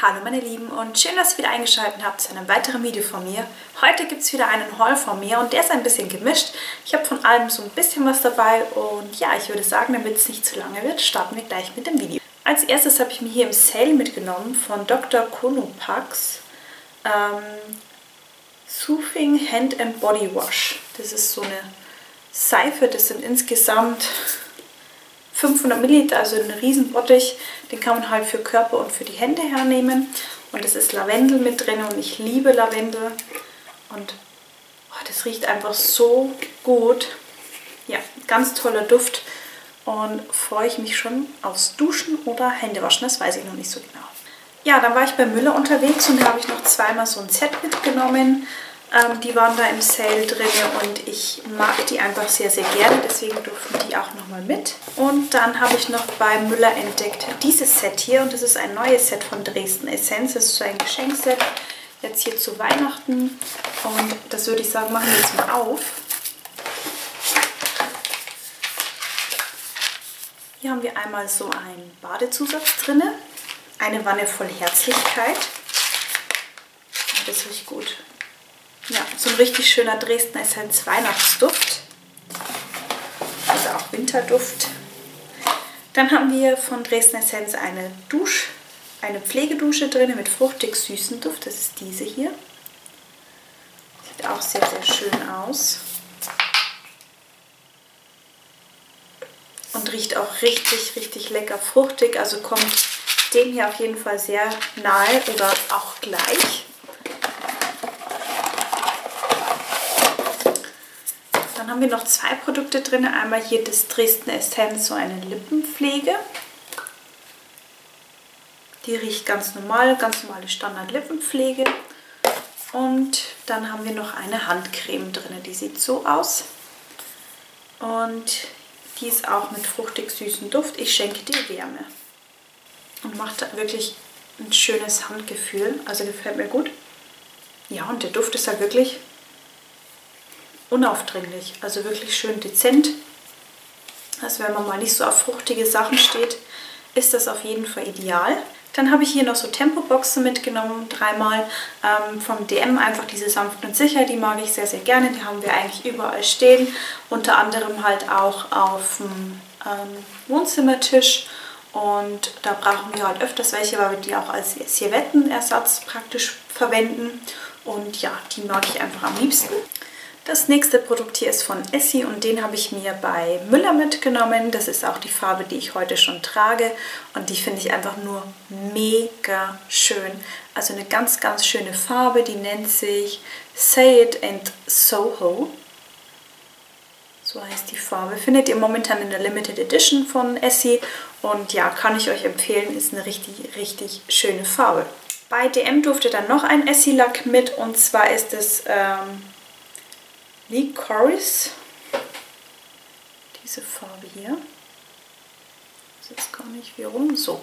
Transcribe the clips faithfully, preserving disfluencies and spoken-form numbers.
Hallo meine Lieben und schön, dass ihr wieder eingeschaltet habt zu einem weiteren Video von mir. Heute gibt es wieder einen Haul von mir und der ist ein bisschen gemischt. Ich habe von allem so ein bisschen was dabei und ja, ich würde sagen, damit es nicht zu lange wird, starten wir gleich mit dem Video. Als erstes habe ich mir hier im Sale mitgenommen von Doktor Konopax ähm, Soothing Hand and Body Wash. Das ist so eine Seife, das sind insgesamt fünfhundert Milliliter, also ein Riesenbottich. Den kann man halt für Körper und für die Hände hernehmen. Und es ist Lavendel mit drin und ich liebe Lavendel. Und oh, das riecht einfach so gut. Ja, ganz toller Duft. Und freue ich mich schon aufs Duschen oder Händewaschen. Das weiß ich noch nicht so genau. Ja, dann war ich bei Müller unterwegs und da habe ich noch zweimal so ein Set mitgenommen. Ähm, die waren da im Sale drin und ich mag die einfach sehr, sehr gerne. Deswegen durften die auch nochmal mit. Und dann habe ich noch bei Müller entdeckt dieses Set hier. Und das ist ein neues Set von Dresden Essenz. Das ist so ein Geschenkset. Jetzt hier zu Weihnachten. Und das würde ich sagen, machen wir jetzt mal auf. Hier haben wir einmal so einen Badezusatz drin. Eine Wanne voll Herzlichkeit. Und das riecht gut. Ja, so ein richtig schöner Dresden Essenz Weihnachtsduft. Also auch Winterduft. Dann haben wir von Dresden Essenz eine Dusch, eine Pflegedusche drin mit fruchtig süßen Duft. Das ist diese hier. Sieht auch sehr, sehr schön aus. Und riecht auch richtig, richtig lecker fruchtig. Also kommt dem hier auf jeden Fall sehr nahe oder auch gleich. Dann haben wir noch zwei Produkte drin. Einmal hier das Dresden Essenz, so eine Lippenpflege. Die riecht ganz normal, ganz normale Standard-Lippenpflege. Und dann haben wir noch eine Handcreme drin. Die sieht so aus. Und die ist auch mit fruchtig süßem Duft. Ich schenke dir Wärme. Und macht wirklich ein schönes Handgefühl. Also gefällt mir gut. Ja, und der Duft ist halt wirklich unaufdringlich, also wirklich schön dezent. Also wenn man mal nicht so auf fruchtige Sachen steht, ist das auf jeden Fall ideal. Dann habe ich hier noch so Tempoboxen mitgenommen, dreimal ähm, vom D M, einfach diese sanft und sicher, die mag ich sehr, sehr gerne. Die haben wir eigentlich überall stehen, unter anderem halt auch auf dem ähm, Wohnzimmertisch. Und da brauchen wir halt öfters welche, weil wir die auch als Serviettenersatz praktisch verwenden. Und ja, die mag ich einfach am liebsten. Das nächste Produkt hier ist von Essie und den habe ich mir bei Müller mitgenommen. Das ist auch die Farbe, die ich heute schon trage und die finde ich einfach nur mega schön. Also eine ganz, ganz schöne Farbe, die nennt sich Say It and Soho. So heißt die Farbe. Findet ihr momentan in der Limited Edition von Essie und ja, kann ich euch empfehlen, ist eine richtig, richtig schöne Farbe. Bei D M durfte dann noch ein Essie-Lack mit und zwar ist es Ähm, Licorice, diese Farbe hier, ich weiß jetzt gar nicht wie rum, so,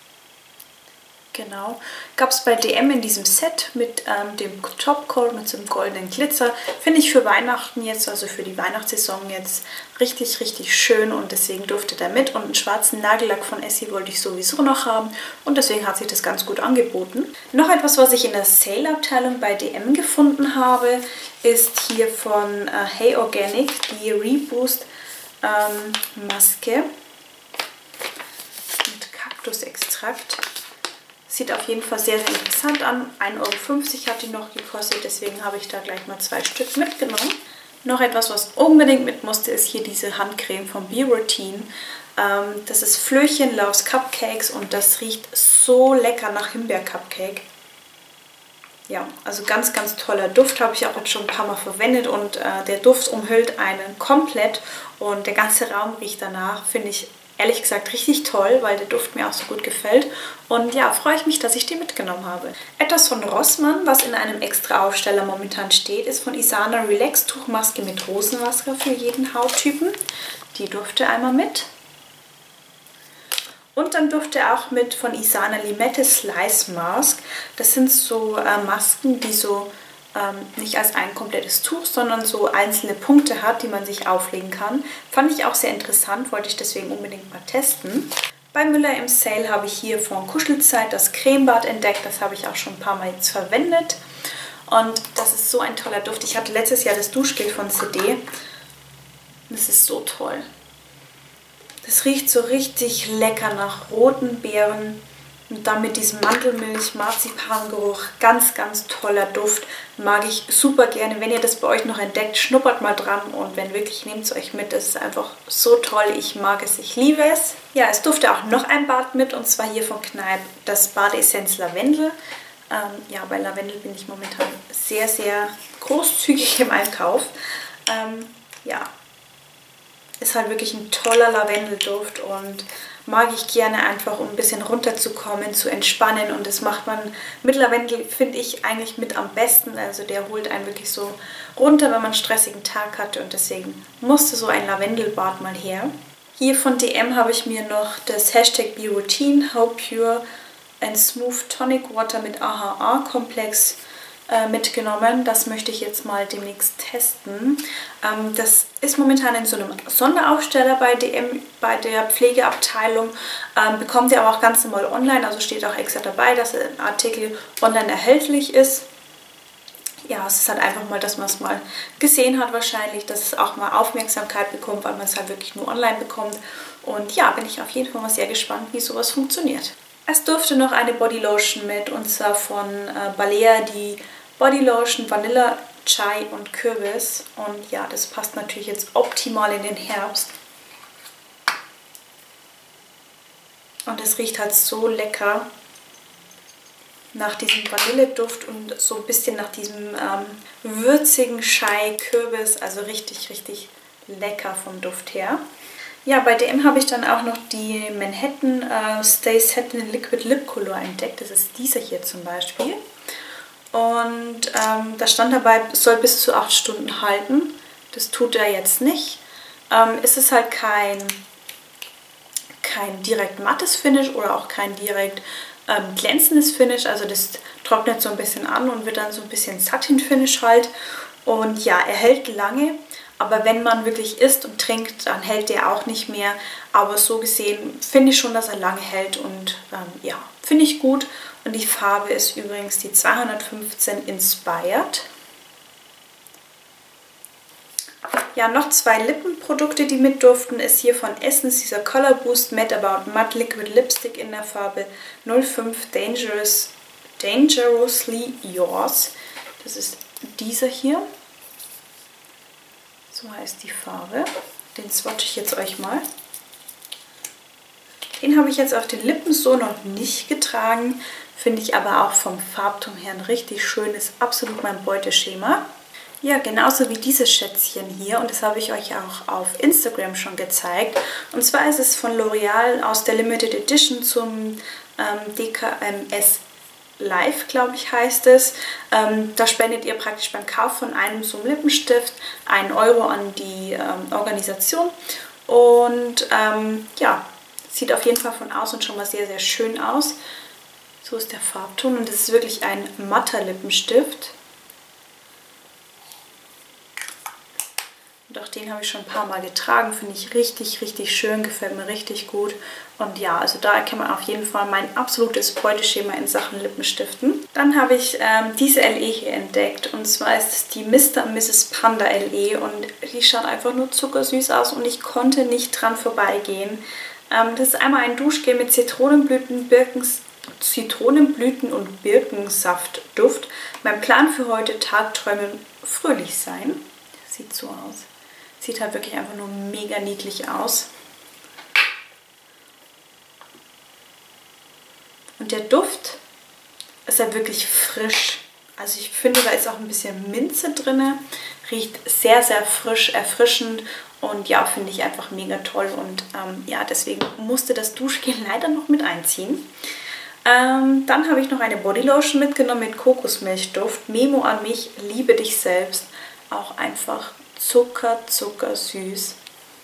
genau, gab es bei D M in diesem Set mit ähm, dem Topcoat, mit so einem goldenen Glitzer, finde ich für Weihnachten jetzt, also für die Weihnachtssaison jetzt richtig, richtig schön und deswegen durfte der mit und einen schwarzen Nagellack von Essie wollte ich sowieso noch haben und deswegen hat sich das ganz gut angeboten. Noch etwas, was ich in der Sale-Abteilung bei D M gefunden habe, ist hier von äh, Hey Organic die Reboost ähm, Maske mit Kaktusextrakt. Sieht auf jeden Fall sehr, sehr interessant an. ein Euro fünfzig hat die noch gekostet, deswegen habe ich da gleich mal zwei Stück mitgenommen. Noch etwas, was unbedingt mit musste, ist hier diese Handcreme von Biroutine. Ähm, das ist Flöchen Loves Cupcakes und das riecht so lecker nach Himbeer-Cupcake. Ja, also ganz, ganz toller Duft, habe ich auch jetzt schon ein paar Mal verwendet und äh, der Duft umhüllt einen komplett und der ganze Raum riecht danach, finde ich ehrlich gesagt richtig toll, weil der Duft mir auch so gut gefällt. Und ja, freue ich mich, dass ich die mitgenommen habe. Etwas von Rossmann, was in einem extra Aufsteller momentan steht, ist von Isana Relax Tuchmaske mit Rosenwasser für jeden Hauttypen. Die durfte einmal mit. Und dann durfte auch mit von Isana Limette Slice Mask. Das sind so äh, Masken, die so ähm, nicht als ein komplettes Tuch, sondern so einzelne Punkte hat, die man sich auflegen kann. Fand ich auch sehr interessant, wollte ich deswegen unbedingt mal testen. Bei Müller im Sale habe ich hier von Kuschelzeit das Cremebad entdeckt. Das habe ich auch schon ein paar Mal jetzt verwendet. Und das ist so ein toller Duft. Ich hatte letztes Jahr das Duschgel von C D. Das ist so toll. Das riecht so richtig lecker nach roten Beeren. Und dann mit diesem Mandelmilch-Marzipan-Geruch. Ganz, ganz toller Duft. Mag ich super gerne. Wenn ihr das bei euch noch entdeckt, schnuppert mal dran. Und wenn wirklich, nehmt es euch mit. Das ist einfach so toll. Ich mag es. Ich liebe es. Ja, es durfte auch noch ein Bad mit. Und zwar hier von Kneipp. Das Badessenz Lavendel. Ähm, ja, bei Lavendel bin ich momentan sehr, sehr großzügig im Einkauf. Ähm, ja, ist halt wirklich ein toller Lavendelduft und mag ich gerne einfach, um ein bisschen runterzukommen, zu entspannen. Und das macht man mit Lavendel, finde ich, eigentlich mit am besten. Also der holt einen wirklich so runter, wenn man einen stressigen Tag hatte. Und deswegen musste so ein Lavendelbad mal her. Hier von D M habe ich mir noch das Hashtag Biroutine How Pure and Smooth Tonic Water mit A H A-Komplex äh, mitgenommen. Das möchte ich jetzt mal demnächst testen. Ähm, das ist momentan in so einem Sonderaufsteller bei D M, bei der Pflegeabteilung. Ähm, bekommt ihr aber auch ganz normal online, also steht auch extra dabei, dass ein Artikel online erhältlich ist. Ja, es ist halt einfach mal, dass man es mal gesehen hat wahrscheinlich, dass es auch mal Aufmerksamkeit bekommt, weil man es halt wirklich nur online bekommt. Und ja, bin ich auf jeden Fall mal sehr gespannt, wie sowas funktioniert. Es durfte noch eine Bodylotion mit, und zwar von äh, Balea, die Bodylotion Vanille, Chai und Kürbis. Und ja, das passt natürlich jetzt optimal in den Herbst. Und es riecht halt so lecker nach diesem Vanilleduft und so ein bisschen nach diesem ähm, würzigen Chai, Kürbis. Also richtig, richtig lecker vom Duft her. Ja, bei D M habe ich dann auch noch die Manhattan äh, Stay Satin Liquid Lip Color entdeckt. Das ist dieser hier zum Beispiel. Und ähm, da stand dabei, es soll bis zu acht Stunden halten. Das tut er jetzt nicht. Ähm, es ist halt kein, kein direkt mattes Finish oder auch kein direkt ähm, glänzendes Finish. Also das trocknet so ein bisschen an und wird dann so ein bisschen Satin-Finish halt. Und ja, er hält lange. Aber wenn man wirklich isst und trinkt, dann hält der auch nicht mehr. Aber so gesehen finde ich schon, dass er lange hält und ähm, ja, finde ich gut. Und die Farbe ist übrigens die zweihundertfünfzehn Inspired. Ja, noch zwei Lippenprodukte, die mit durften, ist hier von Essence dieser Color Boost Matte About Matte Liquid Lipstick in der Farbe null fünf Dangerous, Dangerously Yours. Das ist dieser hier. So heißt die Farbe. Den swatche ich jetzt euch mal. Den habe ich jetzt auf den Lippen so noch nicht getragen. Finde ich aber auch vom Farbton her ein richtig schönes, absolut mein Beuteschema. Ja, genauso wie dieses Schätzchen hier. Und das habe ich euch auch auf Instagram schon gezeigt. Und zwar ist es von L'Oreal aus der Limited Edition zum ähm, D K M S Live, glaube ich, heißt es. Ähm, da spendet ihr praktisch beim Kauf von einem so einem Lippenstift einen Euro an die ähm, Organisation. Und ähm, ja, sieht auf jeden Fall von außen schon mal sehr, sehr schön aus. So ist der Farbton und das ist wirklich ein matter Lippenstift. Und auch den habe ich schon ein paar Mal getragen, finde ich richtig, richtig schön, gefällt mir richtig gut. Und ja, also da erkennt man auf jeden Fall mein absolutes Beuteschema in Sachen Lippenstiften. Dann habe ich ähm, diese L E hier entdeckt, und zwar ist es die Mister und Misses Panda L E und die schaut einfach nur zuckersüß aus und ich konnte nicht dran vorbeigehen. Ähm, das ist einmal ein Duschgel mit Zitronenblüten, Birkens, Zitronenblüten und Birkensaftduft. Mein Plan für heute: Tagträumen, fröhlich sein. Das sieht so aus. Sieht halt wirklich einfach nur mega niedlich aus. Und der Duft ist halt wirklich frisch. Also ich finde, da ist auch ein bisschen Minze drin. Riecht sehr, sehr frisch, erfrischend. Und ja, finde ich einfach mega toll. Und ähm, ja, deswegen musste das Duschgel leider noch mit einziehen. Ähm, dann habe ich noch eine Bodylotion mitgenommen mit Kokosmilchduft. Memo an mich, liebe dich selbst. Auch einfach Zucker, Zucker, süß.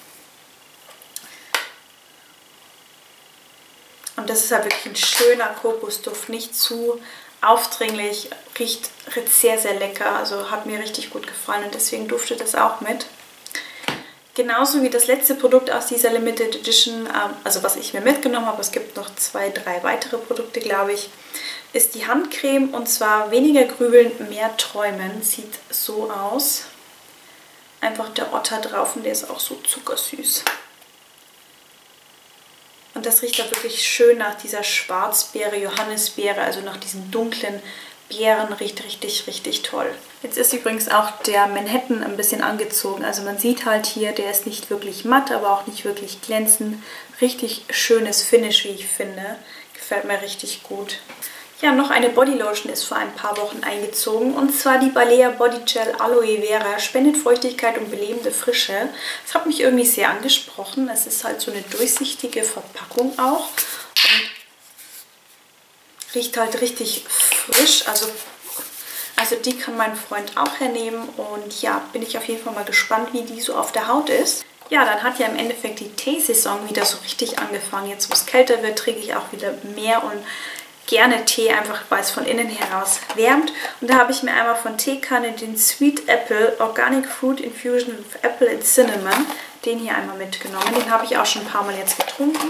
Und das ist halt wirklich ein schöner Kokosduft, nicht zu aufdringlich, riecht sehr, sehr lecker, also hat mir richtig gut gefallen und deswegen duftet das auch mit. Genauso wie das letzte Produkt aus dieser Limited Edition, also was ich mir mitgenommen habe, es gibt noch zwei, drei weitere Produkte, glaube ich, ist die Handcreme, und zwar weniger grübeln, mehr träumen. Sieht so aus. Einfach der Otter drauf und der ist auch so zuckersüß. Und das riecht da wirklich schön nach dieser Schwarzbeere, Johannisbeere, also nach diesen dunklen Beeren, riecht richtig, richtig toll. Jetzt ist übrigens auch der Manhattan ein bisschen angezogen. Also man sieht halt hier, der ist nicht wirklich matt, aber auch nicht wirklich glänzend. Richtig schönes Finish, wie ich finde. Gefällt mir richtig gut. Ja, noch eine Bodylotion ist vor ein paar Wochen eingezogen, und zwar die Balea Body Gel Aloe Vera, spendet Feuchtigkeit und belebende Frische. Das hat mich irgendwie sehr angesprochen. Es ist halt so eine durchsichtige Verpackung auch und riecht halt richtig frisch. Also, also die kann mein Freund auch hernehmen, und ja, bin ich auf jeden Fall mal gespannt, wie die so auf der Haut ist. Ja, dann hat ja im Endeffekt die Teesaison wieder so richtig angefangen. Jetzt, wo es kälter wird, trinke ich auch wieder mehr und gerne Tee, einfach weil es von innen heraus wärmt. Und da habe ich mir einmal von Teekanne den Sweet Apple Organic Fruit Infusion with Apple and Cinnamon, den hier einmal mitgenommen. Den habe ich auch schon ein paar Mal jetzt getrunken.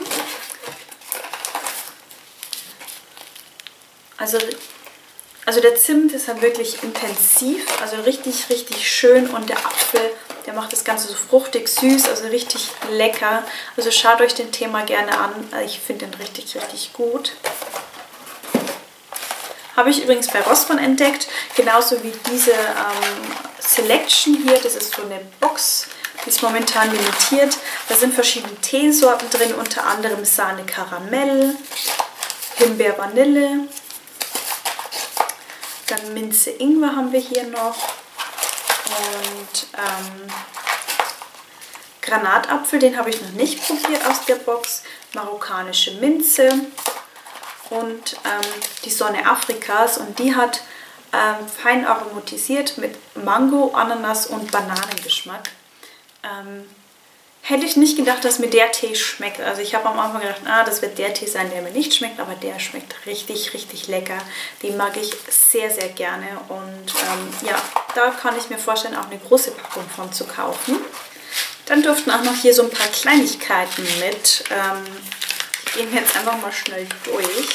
Also, also der Zimt ist halt wirklich intensiv, also richtig, richtig schön, und der Apfel, der macht das Ganze so fruchtig süß, also richtig lecker. Also schaut euch den Tee mal gerne an, ich finde den richtig, richtig gut. Habe ich übrigens bei Rossmann entdeckt, genauso wie diese ähm, Selection hier. Das ist so eine Box, die ist momentan limitiert. Da sind verschiedene Teesorten drin, unter anderem Sahne Karamell, Himbeer Vanille, dann Minze Ingwer haben wir hier noch und ähm, Granatapfel, den habe ich noch nicht probiert aus der Box, marokkanische Minze. Und ähm, die Sonne Afrikas, und die hat ähm, fein aromatisiert mit Mango, Ananas und Bananengeschmack. Ähm, hätte ich nicht gedacht, dass mir der Tee schmeckt. Also ich habe am Anfang gedacht, ah, das wird der Tee sein, der mir nicht schmeckt, aber der schmeckt richtig, richtig lecker. Den mag ich sehr, sehr gerne, und ähm, ja, da kann ich mir vorstellen, auch eine große Packung von zu kaufen. Dann durften auch noch hier so ein paar Kleinigkeiten mit. Ähm, Gehen wir jetzt einfach mal schnell durch.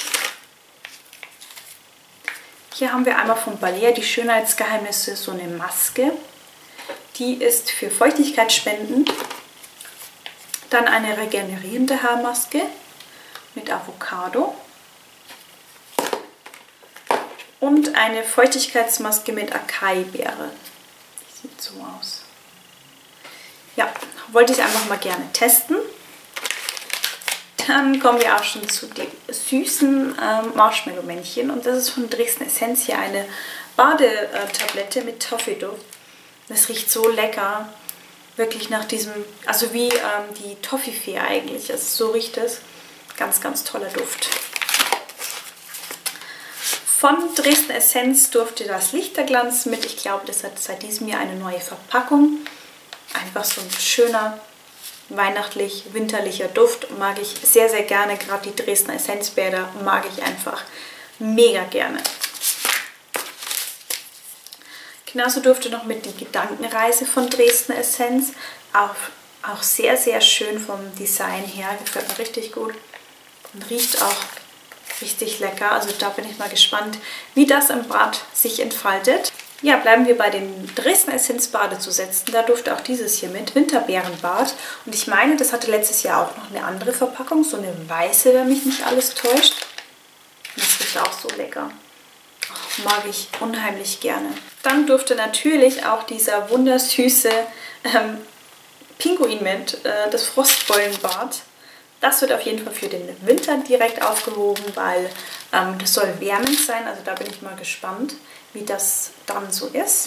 Hier haben wir einmal von Balea die Schönheitsgeheimnisse, so eine Maske. Die ist für Feuchtigkeit spenden. Dann eine regenerierende Haarmaske mit Avocado. Und eine Feuchtigkeitsmaske mit Acai-Beere. Die sieht so aus. Ja, wollte ich einfach mal gerne testen. Dann kommen wir auch schon zu dem süßen ähm, Marshmallow-Männchen, und das ist von Dresden Essenz hier eine Badetablette mit Toffee-Duft. Das riecht so lecker, wirklich nach diesem, also wie ähm, die Toffifee eigentlich, also so riecht es. Ganz, ganz toller Duft. Von Dresden Essenz durfte das Lichterglanz mit, ich glaube, das hat seit diesem Jahr eine neue Verpackung. Einfach so ein schöner, weihnachtlich, winterlicher Duft, mag ich sehr, sehr gerne. Gerade die Dresdner Essenzbäder mag ich einfach mega gerne. Genauso durfte noch mit die Gedankenreise von Dresdner Essenz. Auch, auch sehr, sehr schön vom Design her. Gefällt mir richtig gut. Und riecht auch richtig lecker. Also da bin ich mal gespannt, wie das im Bad sich entfaltet. Ja, bleiben wir bei den Dresdner Essenz Badezusätzen. Da durfte auch dieses hier mit, Winterbeerenbad. Und ich meine, das hatte letztes Jahr auch noch eine andere Verpackung, so eine weiße, wenn mich nicht alles täuscht. Und das riecht auch so lecker. Oh, mag ich unheimlich gerne. Dann durfte natürlich auch dieser wundersüße ähm, Pinguin-Mint, äh, das Frostbeulenbad. Das wird auf jeden Fall für den Winter direkt aufgehoben, weil ähm, das soll wärmend sein. Also da bin ich mal gespannt, wie das dann so ist.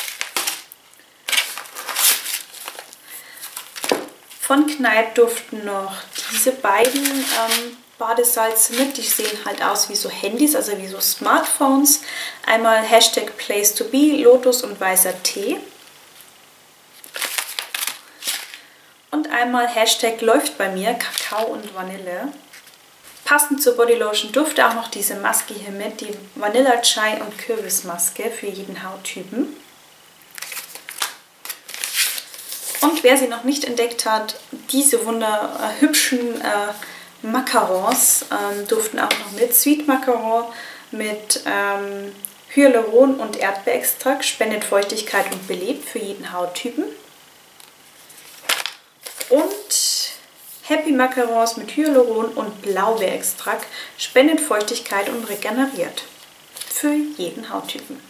Von Kneipp durften noch diese beiden ähm, Badesalze mit. Die sehen halt aus wie so Handys, also wie so Smartphones. Einmal Hashtag Place to Be, Lotus und weißer Tee. Und einmal Hashtag läuft bei mir, Kakao und Vanille. Passend zur Bodylotion durfte auch noch diese Maske hier mit, die Vanilla Chai und Kürbismaske für jeden Hauttypen. Und wer sie noch nicht entdeckt hat, diese wunderhübschen äh, Macarons ähm, durften auch noch mit. Sweet Macaron mit ähm, Hyaluron und Erdbeerextrakt, spendet Feuchtigkeit und belebt für jeden Hauttypen. Und Happy Macarons mit Hyaluron und Blaubeerextrakt, spendet Feuchtigkeit und regeneriert für jeden Hauttypen.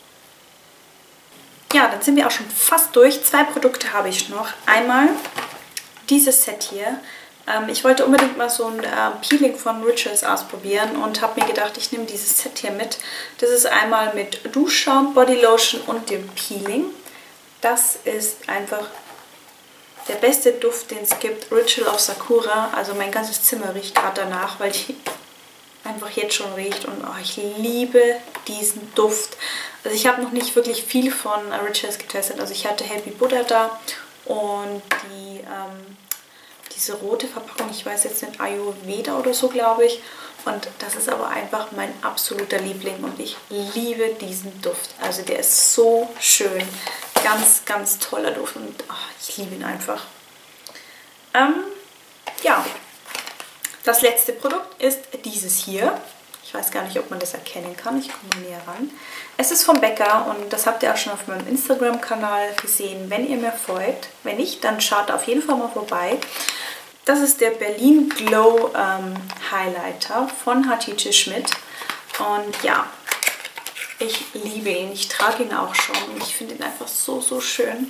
Ja, dann sind wir auch schon fast durch. Zwei Produkte habe ich noch. Einmal dieses Set hier. Ähm, ich wollte unbedingt mal so ein äh, Peeling von Rituals ausprobieren und habe mir gedacht, ich nehme dieses Set hier mit. Das ist einmal mit Duschschaum, Bodylotion und dem Peeling. Das ist einfach der beste Duft, den es gibt. Ritual of Sakura. Also mein ganzes Zimmer riecht gerade danach, weil die einfach jetzt schon riecht. Und oh, ich liebe diesen Duft. Also ich habe noch nicht wirklich viel von Rituals getestet. Also ich hatte Happy Buddha da und die, ähm, diese rote Verpackung, ich weiß jetzt nicht, Ayurveda oder so, glaube ich. Und das ist aber einfach mein absoluter Liebling und ich liebe diesen Duft. Also der ist so schön. Ganz, ganz toller Duft und oh, ich liebe ihn einfach. Ähm, ja, das letzte Produkt ist dieses hier. Ich weiß gar nicht, ob man das erkennen kann. Ich komme mal näher ran. Es ist vom Bäcker und das habt ihr auch schon auf meinem Instagram-Kanal gesehen, wenn ihr mir folgt. Wenn nicht, dann schaut auf jeden Fall mal vorbei. Das ist der Berlin Glow ähm, Highlighter von Hatice Schmidt. Und ja, ich liebe ihn. Ich trage ihn auch schon und ich finde ihn einfach so, so schön.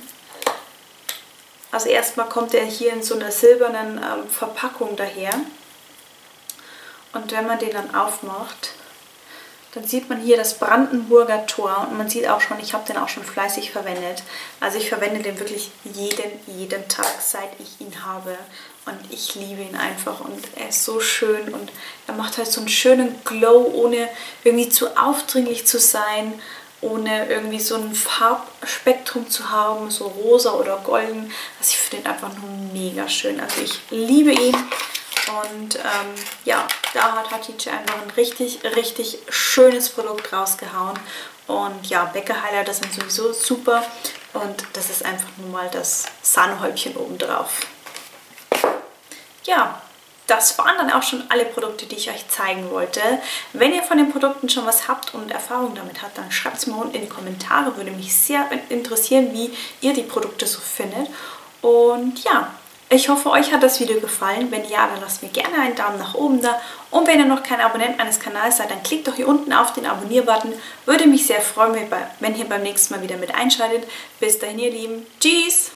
Also erstmal kommt er hier in so einer silbernen ähm, Verpackung daher. Und wenn man den dann aufmacht, dann sieht man hier das Brandenburger Tor und man sieht auch schon, ich habe den auch schon fleißig verwendet. Also ich verwende den wirklich jeden, jeden Tag, seit ich ihn habe. Und ich liebe ihn einfach und er ist so schön und er macht halt so einen schönen Glow, ohne irgendwie zu aufdringlich zu sein, ohne irgendwie so ein Farbspektrum zu haben, so rosa oder golden. Also ich finde ihn einfach nur mega schön. Also ich liebe ihn. Und ähm, ja, da hat Hatice einfach ein richtig, richtig schönes Produkt rausgehauen. Und ja, Bäcker Highlighter sind sowieso super. Und das ist einfach nur mal das Sahnehäubchen obendrauf. Ja, das waren dann auch schon alle Produkte, die ich euch zeigen wollte. Wenn ihr von den Produkten schon was habt und Erfahrung damit habt, dann schreibt es mir unten in die Kommentare. Würde mich sehr interessieren, wie ihr die Produkte so findet. Und ja, ich hoffe, euch hat das Video gefallen. Wenn ja, dann lasst mir gerne einen Daumen nach oben da. Und wenn ihr noch kein Abonnent meines Kanals seid, dann klickt doch hier unten auf den Abonnier-Button. Würde mich sehr freuen, wenn ihr beim nächsten Mal wieder mit einschaltet. Bis dahin, ihr Lieben. Tschüss!